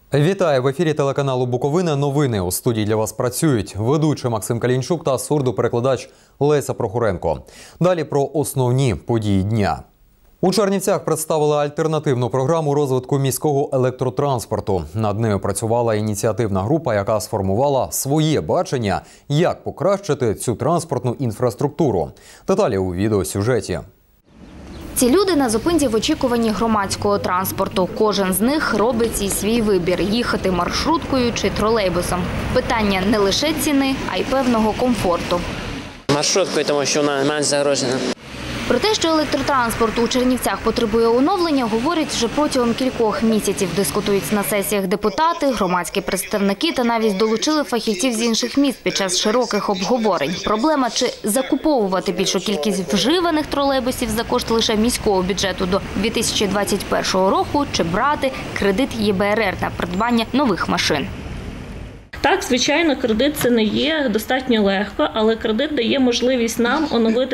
Вітаю! В ефірі телеканалу «Буковина» новини. У студії для вас працюють ведучий Максим Калінчук та сурдоперекладач Леся Прохоренко. Далі про основні події дня. У Чернівцях представили альтернативну програму розвитку міського електротранспорту. Над нею працювала ініціативна група, яка сформувала своє бачення, як покращити цю транспортну інфраструктуру. Деталі у відеосюжеті. Ці люди на зупинці в очікуванні громадського транспорту. Кожен з них робить свій вибір – їхати маршруткою чи тролейбусом. Питання не лише ціни, а й певного комфорту. Маршруткою, тому що вона менш загрожена. Про те, що електротранспорт у Чернівцях потребує оновлення, говорять вже протягом кількох місяців. Дискутують на сесіях депутати, громадські представники та навіть долучили фахівців з інших міст під час широких обговорень. Проблема – чи закуповувати більшу кількість вживаних тролейбусів за кошт лише міського бюджету до 2021 року, чи брати кредит ЄБРР на придбання нових машин. Так, звичайно, кредит це не є достатньо легко, але кредит дає можливість нам оновити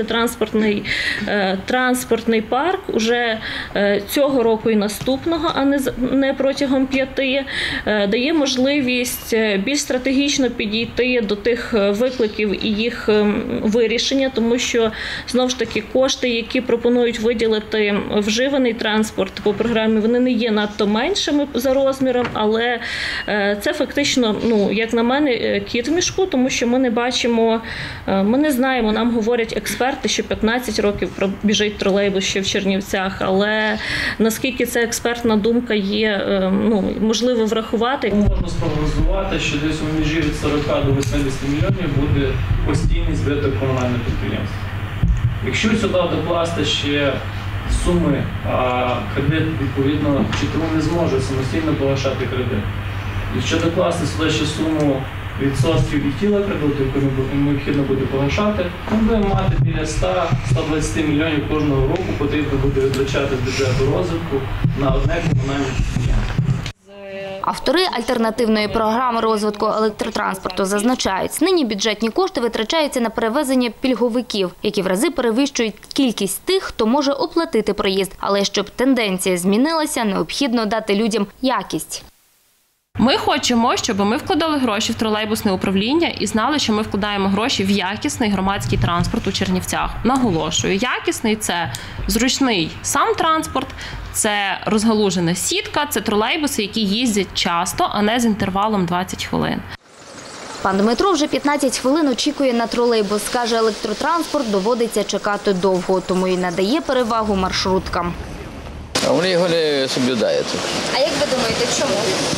транспортний парк уже цього року і наступного, а не протягом 5. Дає можливість більш стратегічно підійти до тих викликів і їх вирішення, тому що, знову ж таки, кошти, які пропонують виділити вживаний транспорт по програмі, вони не є надто меншими за розміром, але це фактично, як на мене, кіт в мішку, тому що ми не бачимо, ми не знаємо, нам говорять експерти, що 15 років біжить тролейбус ще в Чернівцях, але наскільки ця експертна думка є, можливо врахувати. Можна спрогнозувати, що десь у межі від 40 до 80 мільйонів буде постійний збиток комунальних підприємств. Якщо сюди докласти ще суми, а кредит, відповідно, вчитель не зможе самостійно погашати кредит. Якщо докласти сюди ще суму відсотків і тіла кредиту, яку необхідно буде погашати, ми будемо мати біля 100-120 мільйонів кожного року, потрібно буде витрачати з бюджету розвитку на одне комунальне підприємство. Автори альтернативної програми розвитку електротранспорту зазначають, нині бюджетні кошти витрачаються на перевезення пільговиків, які в рази перевищують кількість тих, хто може оплатити проїзд. Але щоб тенденція змінилася, необхідно дати людям якість. Ми хочемо, щоб ми вкладали гроші в тролейбусне управління і знали, що ми вкладаємо гроші в якісний громадський транспорт у Чернівцях. Наголошую, якісний – це зручний сам транспорт, це розгалужена сітка, це тролейбуси, які їздять часто, а не з інтервалом 20 хвилин. Пан Дмитро вже 15 хвилин очікує на тролейбус. Каже, електротранспорт доводиться чекати довго, тому і надає перевагу маршруткам. А вони його не соблюдають. А як ви думаєте, чому?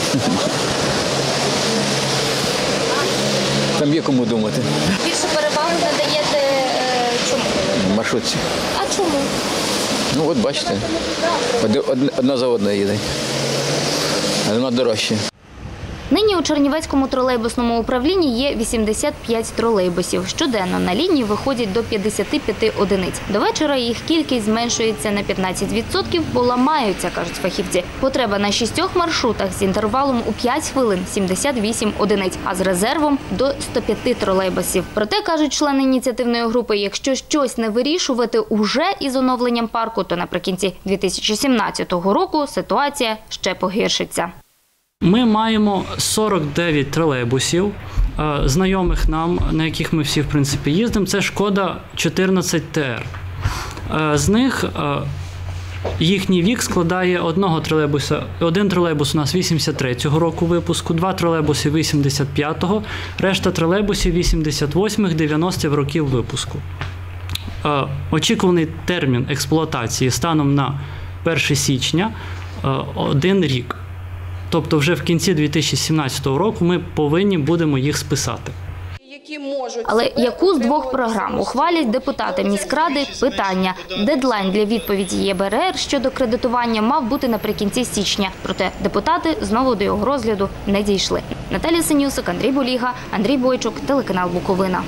Там є кому думати. Більше перевагу надаєте чому? Маршрутці. А чому? От бачите, одна за одною їде, а вона дорожче. Нині у Чернівецькому тролейбусному управлінні є 85 тролейбусів. Щоденно на лінії виходять до 55 одиниць. До вечора їх кількість зменшується на 15%, бо ламаються, кажуть фахівці. Потреба на 6 маршрутах з інтервалом у 5 хвилин – 78 одиниць, а з резервом – до 105 тролейбусів. Проте, кажуть члени ініціативної групи, якщо щось не вирішувати уже із оновленням парку, то наприкінці 2017 року ситуація ще погіршиться. Ми маємо 49 тролейбусів, знайомих нам, на яких ми всі, в принципі, їздимо. Це Шкода 14 ТР. З них їхній вік складає одного тролейбуса. Один тролейбус у нас 83-го року випуску, 2 тролейбуси 85-го, решта тролейбусів 88-х, 90-х років випуску. Очікуваний термін експлуатації станом на 1 січня – 1 рік. Тобто вже в кінці 2017 року ми повинні будемо їх списати. Але яку з двох програм ухвалять депутати міськради – питання. Дедлайн для відповіді ЄБРР щодо кредитування мав бути наприкінці січня. Проте депутати знову до його розгляду не дійшли. Наталія Синюсик, Андрій Боліга, Андрій Бойчук, телеканал «Буковина».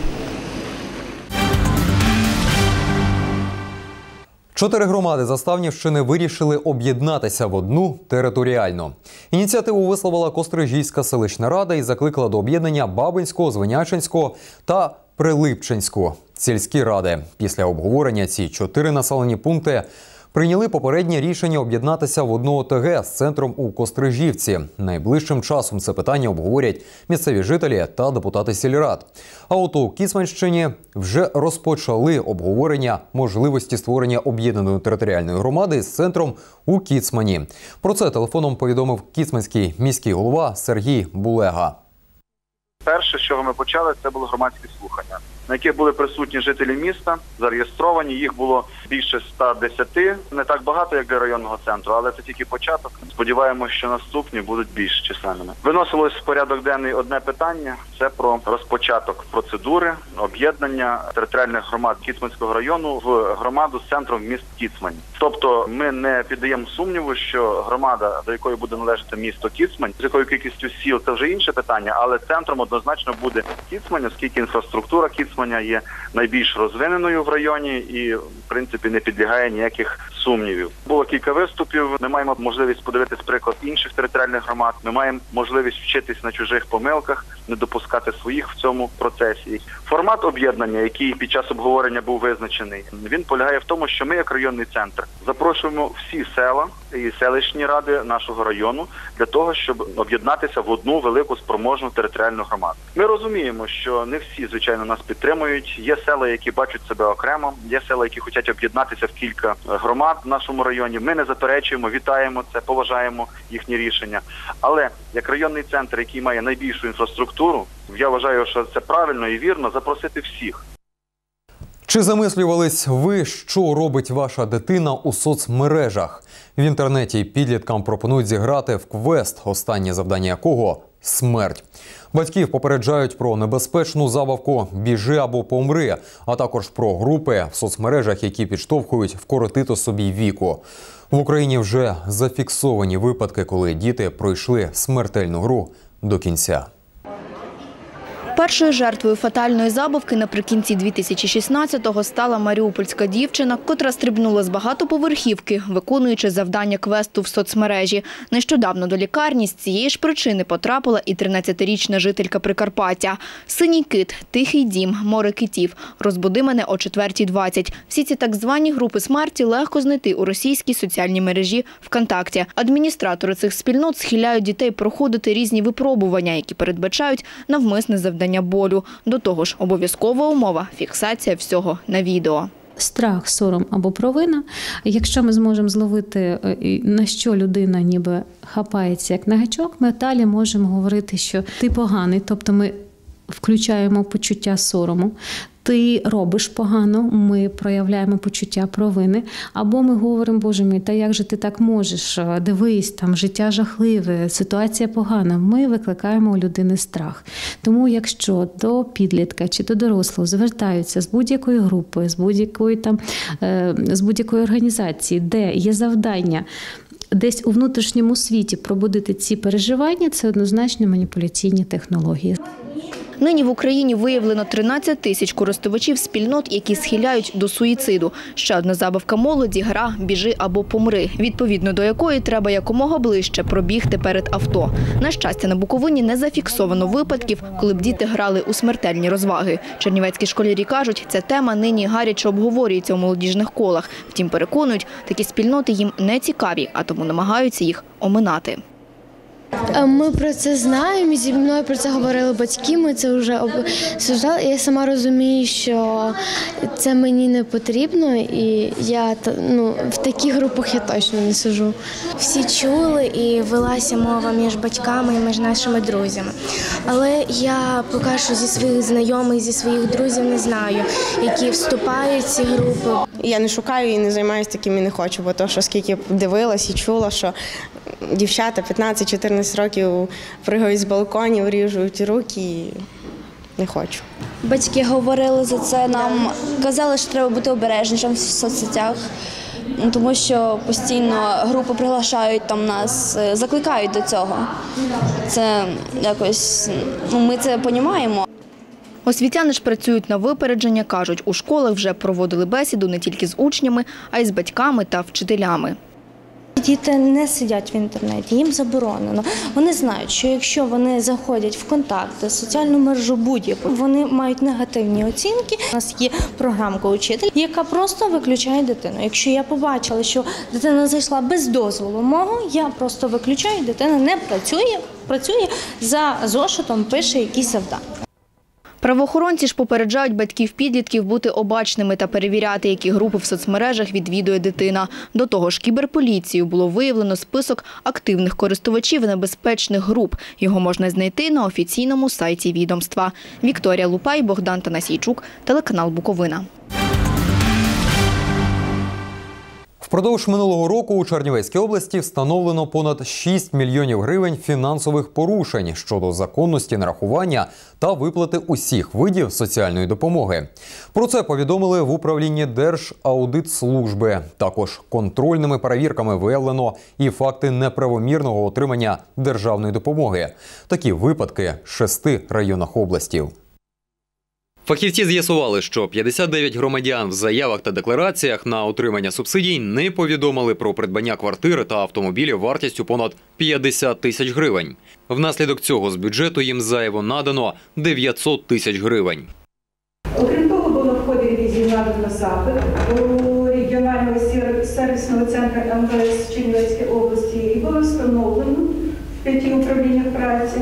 4 громади Заставнівщини вирішили об'єднатися в одну територіально. Ініціативу висловила Кострижівська селищна рада і закликала до об'єднання Бабинського, Звенячинського та Прилипчинського сільські ради. Після обговорення ці 4 населені пункти прийняли попереднє рішення об'єднатися в одну ОТГ з центром у Кострижівці. Найближчим часом це питання обговорять місцеві жителі та депутати сільрад. А от у Кіцманщині вже розпочали обговорення можливості створення об'єднаної територіальної громади з центром у Кіцмані. Про це телефоном повідомив кіцманський міський голова Сергій Булега. Перше, з чого ми почали, це були громадські слухання, на яких були присутні жителі міста, зареєстровані. Їх було більше 110, не так багато, як для районного центру, але це тільки початок. Сподіваємося, що наступні будуть більш численними. Виносилось в порядок денний одне питання – це про розпочаток процедури об'єднання територіальних громад Кіцманського району в громаду з центром міст Кіцмань. Тобто ми не піддаємо сумніву, що громада, до якої буде належати місто Кіцмань, з якою кількістю сіл – це вже інше питання, але центром однозначно буде Кіцмань, оскільки інфраструктура Кіцманя є найбільш розвиненою в районі і, в принципі, не підлягає ніяких сумнівів. Було кілька виступів, ми маємо можливість подивитись приклад інших територіальних громад, ми маємо можливість вчитись на чужих помилках, не допускати своїх в цьому процесі. Формат об'єднання, який під час обговорення був визначений, він полягає в тому, що ми, як районний центр, запрошуємо всі села і селищні ради нашого району для того, щоб об'єднатися в одну велику спроможну територіальну громаду. Ми розуміємо, що не всі, звичайно, нас підтримують. Є села, які бачать себе окремо, є села, які хочуть об'єднатися в кілька громад в нашому районі. Ми не заперечуємо, вітаємо це, поважаємо їхні рішення. Але як районний центр, який має найбільшу інфраструктуру, я вважаю, що це правильно і вірно запросити всіх. Чи замислювались ви, що робить ваша дитина у соцмережах? В інтернеті підліткам пропонують зіграти в квест, останнє завдання якого – смерть. Батьків попереджають про небезпечну забавку «Біжи або помри», а також про групи в соцмережах, які підштовхують вкоротити собі віку. В Україні вже зафіксовані випадки, коли діти пройшли смертельну гру до кінця. Першою жертвою фатальної забавки наприкінці 2016-го стала маріупольська дівчина, котра стрибнула з багатоповерхівки, виконуючи завдання квесту в соцмережі. Нещодавно до лікарні з цієї ж причини потрапила і 13-річна жителька Прикарпаття. «Синій кит», «Тихий дім», «Море китів», «Розбуди мене о 4:20». Всі ці так звані групи смерті легко знайти у російській соціальній мережі ВКонтакті. Адміністратори цих спільнот схиляють дітей проходити різні випробування, які передбачають навмисне завдання болю. До того ж, обов'язкова умова – фіксація всього на відео. Страх, сором або провина. Якщо ми зможемо зловити, на що людина ніби хапається як на гачок, ми далі можемо говорити, що ти поганий, тобто ми включаємо почуття сорому. Ти робиш погано, ми проявляємо почуття провини, або ми говоримо, Боже мій, та як же ти так можеш, дивись, там життя жахливе, ситуація погана. Ми викликаємо у людини страх. Тому якщо до підлітка чи до дорослого звертаються з будь-якої групи, з будь-якої організації, де є завдання десь у внутрішньому світі пробудити ці переживання, це однозначно маніпуляційні технології. Нині в Україні виявлено 13 тисяч користувачів спільнот, які схиляють до суїциду. Ще одна забавка молоді – гра «Біжи або помри», відповідно до якої треба якомога ближче пробігти перед авто. На щастя, на Буковині не зафіксовано випадків, коли б діти грали у смертельні розваги. Чернівецькі школярі кажуть, ця тема нині гаряче обговорюється у молодіжних колах. Втім, переконують, такі спільноти їм не цікаві, а тому намагаються їх оминати. Ми про це знаємо, зі мною про це говорили батьки, ми це вже обсуждали. Я сама розумію, що це мені не потрібно, і я в таких групах я точно не сиджу. Всі чули і велася мова між батьками і між нашими друзями. Але я поки що зі своїх знайомих, зі своїх друзів не знаю, які вступають в ці групи. Я не шукаю і не займаюся таким і не хочу, бо то, що скільки дивилась і чула, що дівчата 15-14 років пригають з балконів, ріжуть руки і не хочу. Батьки говорили за це, нам казали, що треба бути обережнішим в соцсетях, тому що постійно групи приглашають там нас, закликають до цього. Це якось, ми це розуміємо. Освітяни ж працюють на випередження, кажуть, у школах вже проводили бесіду не тільки з учнями, а й з батьками та вчителями. Діти не сидять в інтернеті, їм заборонено. Вони знають, що якщо вони заходять в контакти, соціальну мережу будь-яку, вони мають негативні оцінки. У нас є програмка «Учитель», яка просто виключає дитину. Якщо я побачила, що дитина зайшла без дозволу мого, я просто виключаю, дитина не працює за зошитом, пише якісь завдання. Правоохоронці ж попереджають батьків підлітків бути обачними та перевіряти, які групи в соцмережах відвідує дитина. До того ж, кіберполіцією було виявлено список активних користувачів небезпечних груп. Його можна знайти на офіційному сайті відомства. Вікторія Лупай, Богдан Танасійчук, телеканал Буковина. Впродовж минулого року у Чернівецькій області встановлено понад 6 мільйонів гривень фінансових порушень щодо законності нарахування та виплати усіх видів соціальної допомоги. Про це повідомили в управлінні Держаудитслужби. Також контрольними перевірками виявлено і факти неправомірного отримання державної допомоги. Такі випадки в 6 районах області. Фахівці з'ясували, що 59 громадян в заявах та деклараціях на отримання субсидій не повідомили про придбання квартири та автомобілів вартістю понад 50 тисяч гривень. Внаслідок цього з бюджету їм зайво надано 900 тисяч гривень. Окрім того, було в ході ревізії надано запит у регіонального сервісного центру МВС Чернівецької області і було встановлено в 5 управліннях праці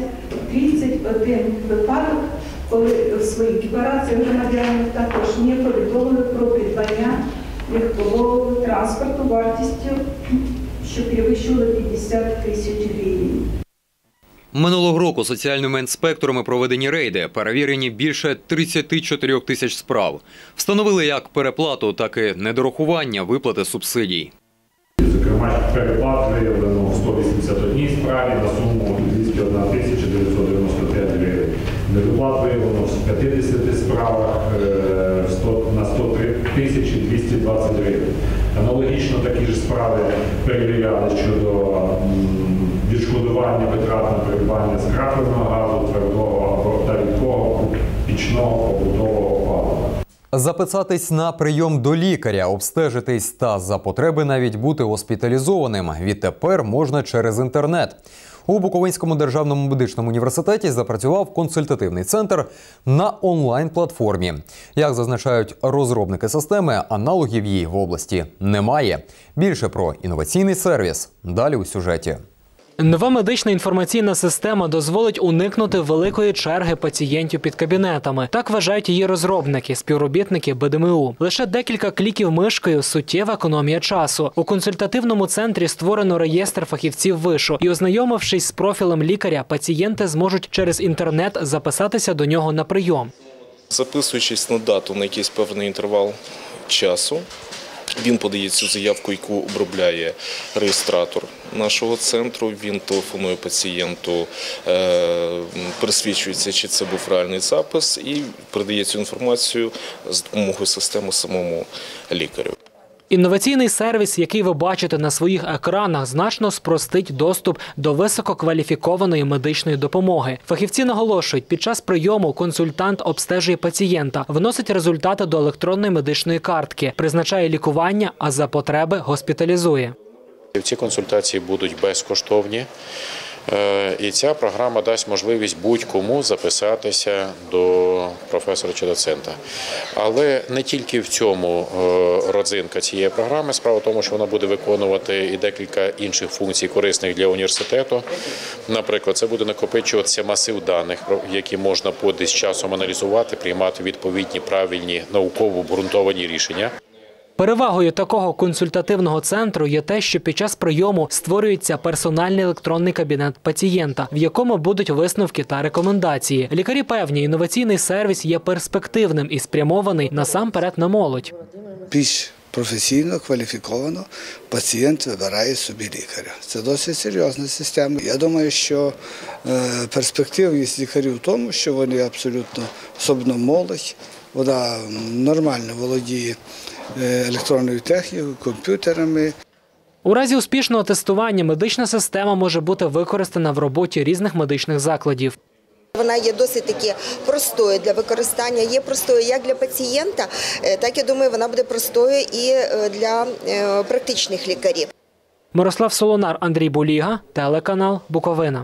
31 випадок, коли в своїх деклараціях громадяни також не повідомили про придбання легкового транспорту вартістю, що перевищувало 50 тисяч гривень. Минулого року соціальними інспекторами проведені рейди, перевірені більше 34 тисяч справ. Встановили як переплату, так і недорахування виплати субсидій. Зокрема, переплат виявлено в 181 справі на суму 201 тисяча 995 гривень. Недоплат виявлено в 50 справах на 103 тисячі 220 гривень. Аналогічно такі ж справи перевіряли щодо відшкодування витрат на придбання скрапленого газу, твердого або та рідкого пічного побутового палива. Записатись на прийом до лікаря, обстежитись та за потреби навіть бути госпіталізованим відтепер можна через інтернет. У Буковинському державному медичному університеті запрацював консультативний центр на онлайн-платформі. Як зазначають розробники системи, аналогів її в області немає. Більше про інноваційний сервіс далі у сюжеті. Нова медична інформаційна система дозволить уникнути великої черги пацієнтів під кабінетами. Так вважають її розробники, співробітники БДМУ. Лише декілька кліків мишкою – суттєва економія часу. У консультативному центрі створено реєстр фахівців вишу. І ознайомившись з профілем лікаря, пацієнти зможуть через інтернет записатися до нього на прийом. Записуючись на дату на якийсь певний інтервал часу, він подає цю заявку, яку обробляє реєстратор нашого центру. Він телефонує пацієнту, пересвідчується, чи це був реальний запис, і передає цю інформацію з допомогою системи самому лікарю. Інноваційний сервіс, який ви бачите на своїх екранах, значно спростить доступ до висококваліфікованої медичної допомоги. Фахівці наголошують, під час прийому консультант обстежує пацієнта, вносить результати до електронної медичної картки, призначає лікування, а за потреби госпіталізує. Ці консультації будуть безкоштовні. І ця програма дасть можливість будь-кому записатися до професора чи доцента. Але не тільки в цьому родзинка цієї програми. Справа в тому, що вона буде виконувати і декілька інших функцій, корисних для університету. Наприклад, це буде накопичуватися масив даних, які можна з часом аналізувати, приймати відповідні, правильні, науково обґрунтовані рішення. Перевагою такого консультативного центру є те, що під час прийому створюється персональний електронний кабінет пацієнта, в якому будуть висновки та рекомендації. Лікарі певні, інноваційний сервіс є перспективним і спрямований насамперед на молодь. Більш професійно, кваліфіковано пацієнт вибирає собі лікаря. Це досить серйозна система. Я думаю, що перспективність лікарів в тому, що вони абсолютно, особливо молодь, вона нормально володіє електронною технікою, комп'ютерами. У разі успішного тестування медична система може бути використана в роботі різних медичних закладів. Вона є досить таки простою для використання, є простою як для пацієнта, так, я думаю, вона буде простою і для практичних лікарів. Мирослав Солонар, Андрій Буліга, телеканал Буковина.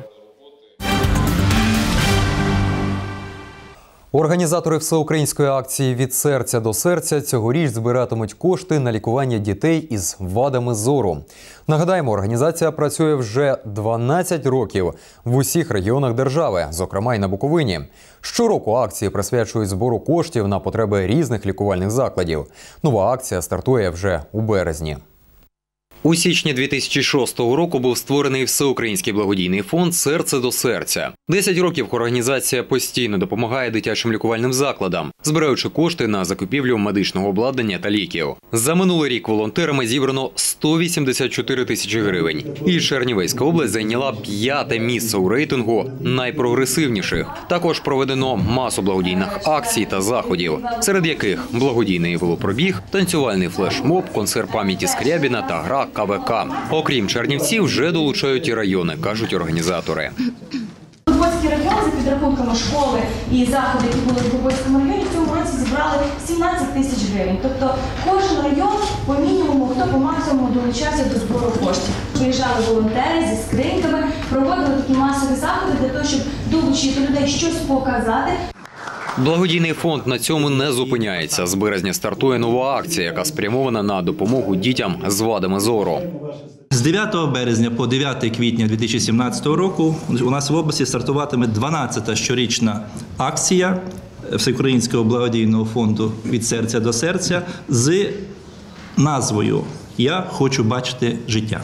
Організатори всеукраїнської акції «Від серця до серця» цьогоріч збиратимуть кошти на лікування дітей із вадами зору. Нагадаємо, організація працює вже 12 років в усіх регіонах держави, зокрема й на Буковині. Щороку акції присвячують збору коштів на потреби різних лікувальних закладів. Нова акція стартує вже у березні. У січні 2006 року був створений всеукраїнський благодійний фонд «Серце до серця». 10 років організація постійно допомагає дитячим лікувальним закладам, збираючи кошти на закупівлю медичного обладнання та ліків. За минулий рік волонтерами зібрано 184 тисячі гривень. І Чернівецька область зайняла 5-те місце у рейтингу найпрогресивніших. Також проведено масу благодійних акцій та заходів, серед яких благодійний велопробіг, танцювальний флешмоб, концерт пам'яті Скрябіна та гра КВК. Окрім Чернівців, вже долучають і райони, кажуть організатори. Глибоцький район, за підрахунками школи і заходи, які були в Глибоцькому районі, в цьому році зібрали 17 тисяч гривень. Тобто кожен район по мінімуму, хто по максимуму долучався до збору коштів. Приїжджали волонтери зі скриньками, проводили такі масові заходи для того, щоб долучити людей, щось показати. Благодійний фонд на цьому не зупиняється. З березня стартує нова акція, яка спрямована на допомогу дітям з вадами зору. З 9 березня по 9 квітня 2017 року у нас в області стартуватиме 12-та щорічна акція Всеукраїнського благодійного фонду «Від серця до серця» з назвою «Я хочу бачити життя».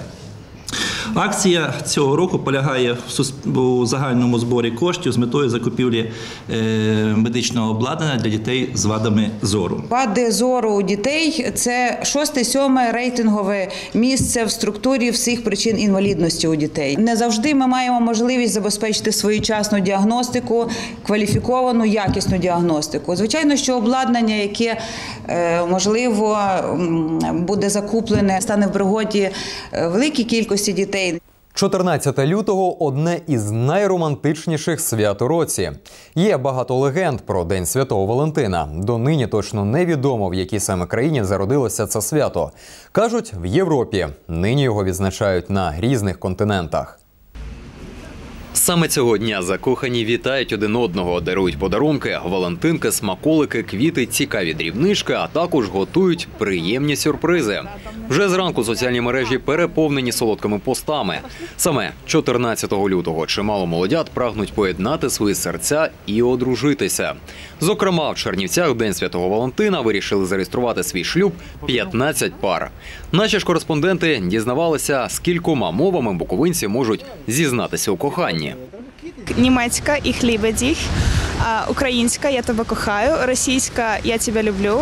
Акція цього року полягає у загальному зборі коштів з метою закупівлі медичного обладнання для дітей з вадами зору. Вади зору у дітей – це 6-7 рейтингове місце в структурі всіх причин інвалідності у дітей. Не завжди ми маємо можливість забезпечити своєчасну діагностику, кваліфіковану, якісну діагностику. Звичайно, що обладнання, яке, можливо, буде закуплене, стане в пригоді великій кількості дітей. 14 лютого – одне із найромантичніших свят у році. Є багато легенд про День Святого Валентина. Донині точно невідомо, в якій саме країні зародилося це свято. Кажуть, в Європі. Нині його відзначають на різних континентах. Саме цього дня закохані вітають один одного, дарують подарунки, валентинки, смаколики, квіти, цікаві дрібнички, а також готують приємні сюрпризи. Вже зранку соціальні мережі переповнені солодкими постами. Саме 14 лютого чимало молодят прагнуть поєднати свої серця і одружитися. Зокрема, в Чернівцях в День Святого Валентина вирішили зареєструвати свій шлюб 15 пар. Наші ж кореспонденти дізнавалися, скількома мовами буковинці можуть зізнатися у коханні. Німецька «Ich liebe dich», українська «Я тебе кохаю», російська «Я тебе люблю»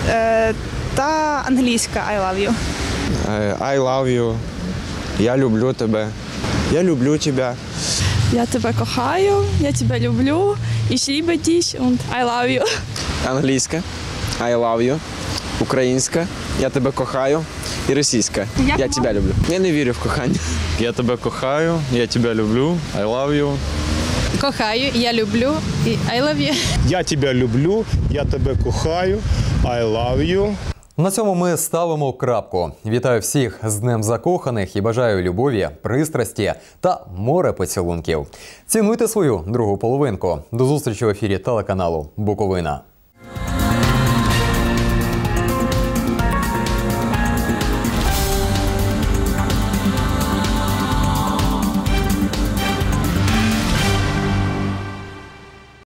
та англійська «I love you». I love you, я люблю тебе, я люблю тебе. Я тебе кохаю, я тебе люблю, ich liebe dich und I love you. Англійська I love you, українська я тебе кохаю і російська я тебе люблю. Я не вірю в кохання. Я тебе кохаю, я тебе люблю, I love you. Кохаю, я люблю і I love you. Я тебе люблю, я тебе кохаю, I love you. На цьому ми ставимо крапку. Вітаю всіх з Днем закоханих і бажаю любові, пристрасті та море поцілунків. Цінуйте свою другу половинку. До зустрічі в ефірі телеканалу Буковина.